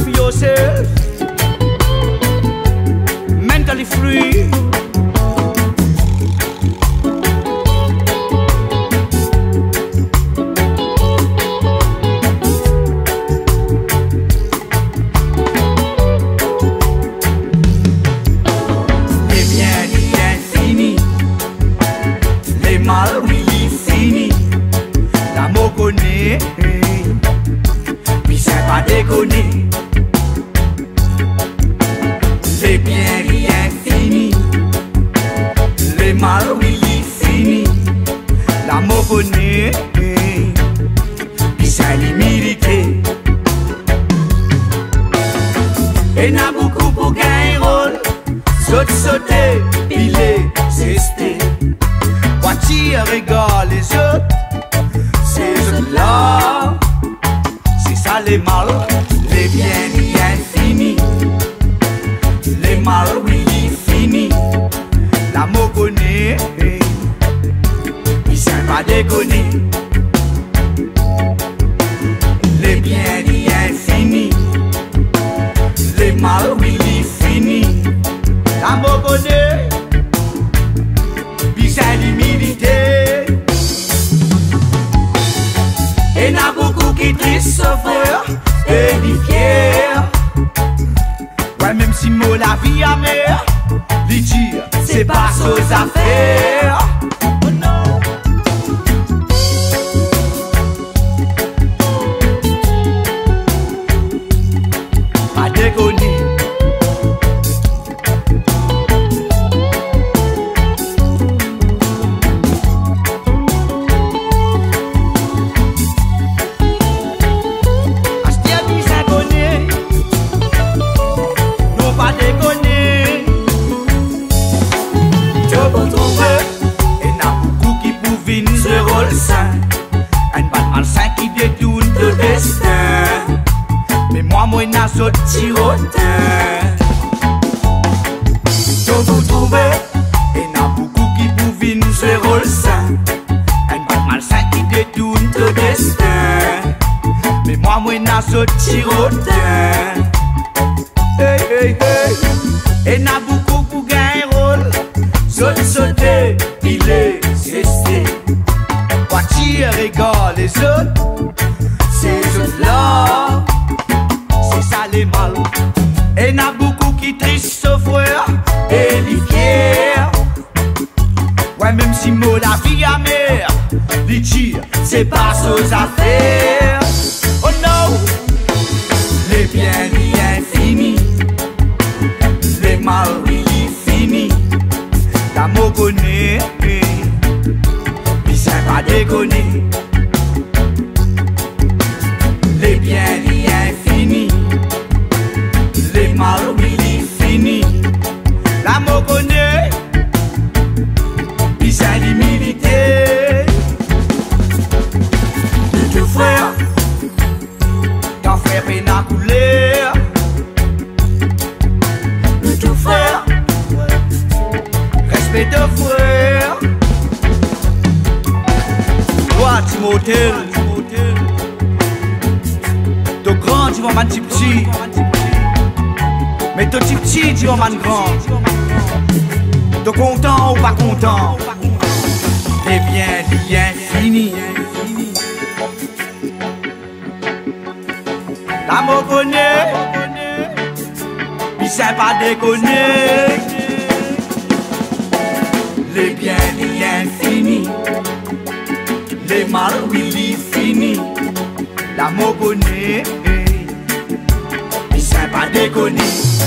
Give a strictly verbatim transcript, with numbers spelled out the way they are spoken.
for yourself, mentally free. Les biens ni infini, les mal oui fini. L'amour connaît, puis c'est pas déconner. Les biens rien fini, les mal oui fini. L'amour connaît, puis c'est limité. Et n'a beaucoup pour gagner rôle, saute sauter, piler, zester. Voiture régale les autres. Ces autres-là, c'est ça les mal, les biens ni infini, les mal oui fini. L'amour connaît, il s'est pas déconner. Les biens ni infini, les mal oui fini. L'amour connaît, il s'est limité. Et n'a beaucoup qui triste souffrir et ni fier. Ouais, même si mot la vie amère, les dire c'est pas aux affaires. Oh non. Pas déconner. Un bal malsain qui détourne le destin. Mais moi, moi, n'a sorti rotin. Je vous trouve, et n'a beaucoup qui pouvait nous jouer rôle sain. Un bal malsain qui détourne le destin. Mais moi, moi, n'a sorti rotin. Hey, hey, hey. Et n'a beaucoup pour gagner rôle. Sauter, sauter, il est cesté. Voiture régale les autres, ces autres-là, c'est ça les mal. Et n'a beaucoup qui triste souffrir et les fiers. Ouais, même si mot la vie amère, les dire c'est pas aux affaires. Oh non, les biens ni infini, les mal oui fini. L'amour connaît, c'est pas déconner. Les biens ni infini, les mal oui fini. L'amour connaît, puis c'est limité. De deux frères, ton frère peine à couler. De deux frères, respect de frère. Toi, Timothée, ton grand, tu vas man petit petit. Mais ton petit petit, tu vas man grand. Ton content ou pas content. Eh bien, dit infini. L'amour connaît, puis c'est pas déconner. Les biens dit infini. Les mal oui fini. L'amour connaît, puis c'est pas déconner.